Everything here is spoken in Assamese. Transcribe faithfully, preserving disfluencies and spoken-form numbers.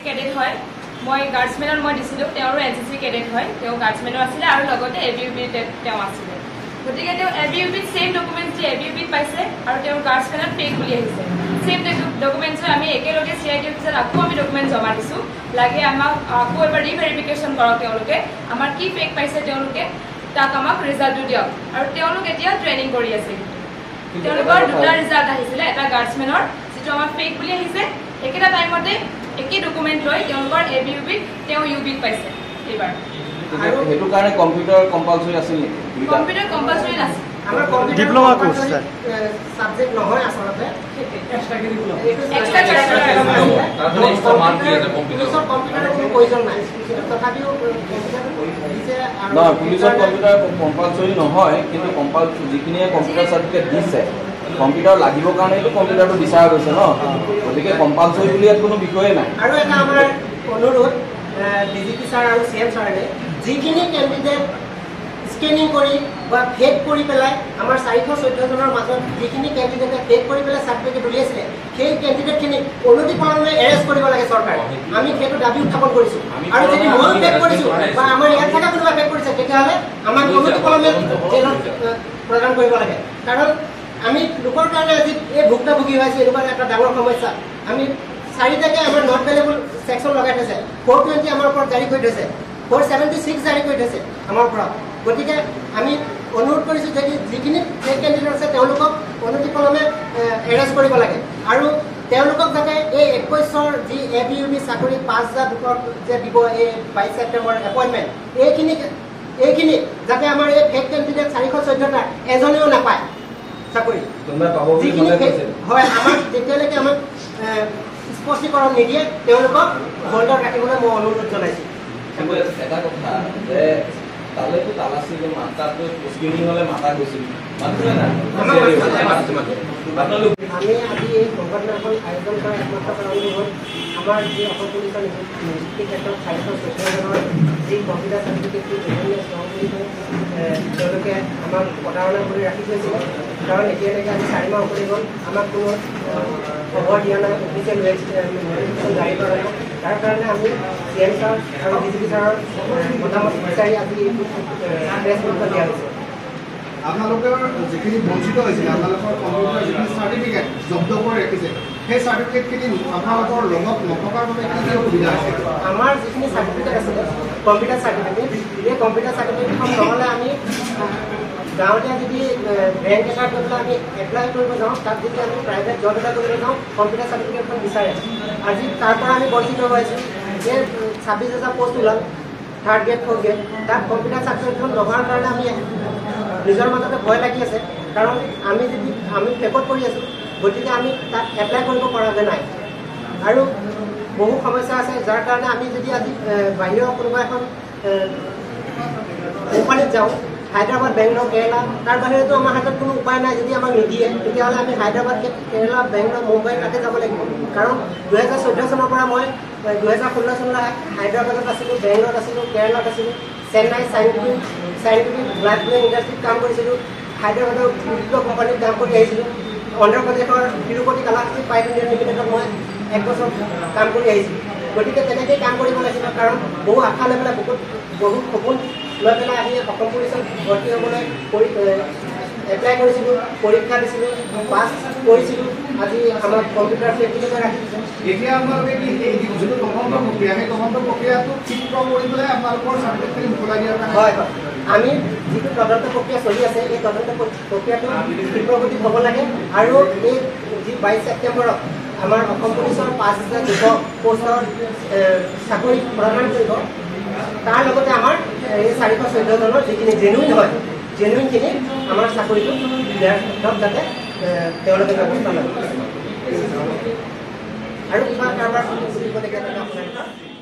কেডেট হয় মই গাৰ্ডসমেনৰ মই দিছিলো তেওঁৰ এনসিসি কেডেট হয় তেওঁ গাৰ্ডসমেনৰ আছিল আৰু লগতে এবিইউবি তেওঁ আছিল গতিকে তেওঁ এবিইউবি সেম ডকুমেন্টস যে এবিইউবি পাইছে আৰু তেওঁৰ গাৰ্ডসমেনৰ ফেক বুলি আহিছে সেম ডকুমেন্টস আমি একেলগে সিআইডি অফিচত আকৌ আমি ডকুমেন্ট জমা দিছো লাগে আমাক আকৌ এবাৰ ৰিভেৰিফিকেশন কৰক তেওঁলোকে আমাৰ কি ফেক পাইছে তেওঁলোকে তাক আমাক ৰিজাল্ট দিয়ক আৰু তেওঁলোক এতিয়া ট্ৰেইনিং কৰি আছে তেওঁলোকৰ দুটা ৰিজাল্ট আহিছিল এটা গাৰ্ডসমেনৰ যেটো আমাৰ ফেক বুলি আহিছে একেটা টাইমতে একে ডকুমেন্ট লৈ তেওঁলোকৰ এবিইউবি তেওঁ ইউবি পাইছে এবাৰ আৰু হেতু কাৰণে কম্পিউটাৰ কম্পালসৰি আছিল নেকি কম্পিউটাৰ কম্পালসৰি আছে আমাৰ computer diploma course sir subject নহয় আসলে এক্সট্রা কারিকুলাম এক্সট্রা কারিকুলাম তারপরে এক্সট্রা মার্ক দিয়ে আছে কম্পিউটার কম্পিউটার কোনো প্রয়োজন নাই তথাপিও না পুলিশৰ কম্পিউটাৰ কম্পালসৰি নহয় কিন্তু কম্পালসৰি যিখিনিয়ে কম্পিউটাৰ সাৰ্টিফিকেট দিছে কম্পিউটাৰ লাগিব কাৰণে তো কম্পিউটাৰটো বিচাৰা গৈছে ন গতিকে কম্পালসৰি বুলি কোনো বিষয়ে নাই আৰু এটা আমাৰ অনুৰোধ ডিজিপি স্যাৰ আৰু সিএম স্যাৰে যিখিনি ক্যান্ডিডেট স্ক্যানিং কৰি বা ফেক কৰি পেলাই আমাৰ চাৰিশ চৈধ্য জনৰ মাজত যিখিনি ক্যান্ডিডেটে ফেক কৰি পেলাই সাৰ্টিফিকেট উলিয়াইছিলে সেই ক্যান্ডিডেটখিনি অনতি পলমে এৰেষ্ট কৰিব লাগে চৰকাৰে আমি সেইটো দাবী উত্থাপন কৰিছো আৰু যদি মই ফেক কৰিছো বা আমাৰ ইয়াত থকা কোনোবা ফেক কৰিছে তেতিয়াহ'লে আমাক অনতি পলমে জেলত প্ৰদান কৰিব লাগে কাৰণ আমি লোকৰ কাৰণে আজি এই ভুক্তভোগী হৈছে এনেকুৱা এটা ডাঙৰ সমস্যা আমি চাৰিটাকে আমাৰ নট ভেলেবল সেকশন লগাই থৈছে ফ'ৰ টুৱেণ্টি আমাৰ ওপৰত জাৰি কৰি থৈছে ফ'ৰ ছেভেণ্টি ছিক্স জাৰি কৰি থৈছে আমাৰ ওপৰত গতিকে আমি অনুৰোধ কৰিছোঁ যে যিখিনি ফেক কেণ্ডিডেট আছে তেওঁলোকক অনতিপলমে এৰেষ্ট কৰিব লাগে আৰু তেওঁলোকক যাতে এই একৈছৰ যি এ বি ইউ বি চাকৰি পাঁচ হাজাৰ দুশৰ যে দিব এই বাইছ ছেপ্টেম্বৰ এপইণ্টমেণ্ট এইখিনি এইখিনি যাতে আমাৰ এই ফেক কেণ্ডিডেট চাৰিশ চৈধ্যটা এজনেও নাপায় চাকৰি যিখিনি হয় আমাক যেতিয়ালৈকে আমাক স্পষ্টীকৰণ নিদিয়ে তেওঁলোকক হোল্ডত ৰাখিবলৈ মই অনুৰোধ জনাইছোঁ এটা কথা যে তালেতো তালাচি মাতাটো স্ক্ৰিনিং হলে মাতা গৈছিল আমি আজি এই সংগঠনখন আয়োজন কৰাৰ একমাত্ৰ কাৰণ হ'ল আমাৰ যি অসম পুলিচৰ নিযুক্তি ক্ষেত্ৰত চাৰিশ চৈধ্যজনৰ যি কম্পিউটাৰ চাৰ্টিফিকেটটো তেওঁলোকে আমাক প্ৰতাৰণা কৰি ৰাখি থৈছিলে কাৰণ এতিয়ালৈকে আজি চাৰি মাহ উকলি গ'ল আমাক কোনো খবৰ দিয়া নাই অফিচিয়েল নটিফিকেশ্যন জাৰি কৰা নাই তাৰ কাৰণে আমি চি এম ছাৰ আৰু ডিজিপি ছাৰৰ মতামত বিচাৰি আজি প্ৰেছ বাৰ্তা দিয়া হৈছে আপোনালোকৰ যিখিনি বঞ্চিত হৈছিল আপোনালোকৰ কম্পিউটাৰ যিখিনি চাৰ্টিফিকেট জব্দ কৰি ৰাখিছে সেই চাৰ্টিফিকেটখিনি আপোনালোকৰ লগত নথকাৰ বাবে কি কি অসুবিধা আছে আমাৰ যিখিনি চাৰ্টিফিকেট আছিলে কম্পিউটাৰ চাৰ্টিফিকেট এই কম্পিউটাৰ চাৰ্টিফিকেটখন নহ'লে আমি গাঁৱলীয়া যদি বেংক এটাত গৈ পেলাই আমি এপ্লাই কৰিব যাওঁ তাত যদি আমি প্ৰাইভেট জব এটা কৰিব যাওঁ কম্পিউটাৰ চাৰ্টিফিকেটখন বিচাৰে আজি তাৰ পৰা আমি বঞ্চিত হৈছোঁ যে ছাব্বিছ হাজাৰ পষ্ট ওলাল থাৰ্ড গ্ৰেড ফ'ৰ্থ গ্ৰেড তাত কম্পিউটাৰ চাৰ্টিফিকেটখন নোহোৱাৰ কাৰণে আমি নিজৰ মাজতে ভয় লাগি আছে কাৰণ আমি যদি আমি ফেকত কৰি আছোঁ গতিকে আমি তাত এপ্লাই কৰিব পৰাগৈ নাই আৰু বহু সমস্যা আছে যাৰ কাৰণে আমি যদি আজি বাহিৰৰ কোনোবা এখন কোম্পানীত যাওঁ হায়দৰাবাদ বেংগলোৰ কেৰেলা তাৰ বাহিৰেতো আমাৰ হাতত কোনো উপায় নাই যদি আমাক নিদিয়ে তেতিয়াহ'লে আমি হায়দৰাবাদ কেৰেলা বেংগলোৰ মুম্বাই তাতে যাব লাগিব কাৰণ দুহেজাৰ চৈধ্য চনৰ পৰা মই দুহেজাৰ ষোল্ল চনলৈ হায়দৰাবাদত আছিলোঁ বেংগলোৰত আছিলোঁ কেৰেলাত আছিলোঁ চেন্নাই চাইণ্টিফিক চাইণ্টিফিক গ্লাছ ব্লেং ইণ্ডাষ্ট্ৰীত কাম কৰিছিলোঁ হায়দৰাবাদৰ বিভিন্ন কোম্পানীত কাম কৰি আহিছিলোঁ অন্ধ্ৰপ্ৰদেশৰ তিৰুপতি কালাকৃতি পাইপ ইণ্ডিয়া লিমিটেডত মই এক বছৰ কাম কৰি আহিছিলোঁ গতিকে তেনেকৈয়ে কাম কৰিব লাগিছিল কাৰণ বহু আশা লৈ পেলাই বহুত বহুত সপোন লৈ পেলাই আহি অসম পুলিচত ভৰ্তি হ'বলৈ কৰি এপ্লাই কৰিছিলোঁ পৰীক্ষা দিছিলোঁ পাছ কৰিছিলোঁ আজি আমাৰ কম্পিউটাৰ ফেচিলিটি ৰাখিছোঁ এতিয়া আপোনালোকে কি এই যিটো তদন্ত প্ৰক্ৰিয়া সেই তদন্ত প্ৰক্ৰিয়াটো ক্ষীপ্ৰ কৰি পেলাই আপোনালোকৰ চাৰ্টিফিকেট মোকলাই দিয়াৰ কাৰণে হয় হয় আমি যিটো তদন্ত প্ৰক্ৰিয়া চলি আছে এই তদন্ত প্ৰক্ৰিয়াটো ক্ষীপ্ৰগতিত হ'ব লাগে আৰু এই যি বাইছ ছেপ্টেম্বৰত আমাৰ অসম পুলিচৰ পাঁচ হাজাৰ দুশ পষ্টৰ চাকৰি প্ৰদান কৰিব তাৰ লগতে আমাৰ এই চাৰিশ চৈধ্যজনৰ যিখিনি জেনুইন হয় জেনুইনখিনি আমাৰ চাকৰিটো দিয়াৰ ক্ষেত্ৰত যাতে তেওঁলোকে ব্যৱস্থা লয় আৰু কিবা কাৰোবাৰ সুধিবলগীয়া থাকে আপোনাৰ